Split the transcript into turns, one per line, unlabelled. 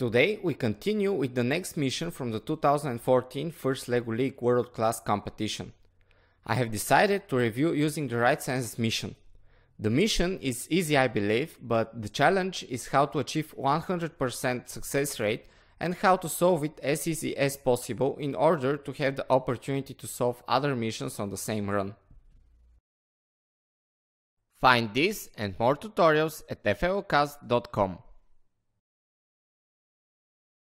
Today we continue with the next mission from the 2014 First LEGO League World Class competition. I have decided to review using the right sciences mission. The mission is easy, I believe, but the challenge is how to achieve 100% success rate and how to solve it as easy as possible in order to have the opportunity to solve other missions on the same run. Find this and more tutorials at FLLCasts.com.